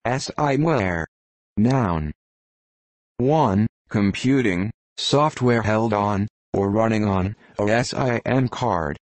SIMware. Noun. 1. Computing, software held on, or running on, a SIM card.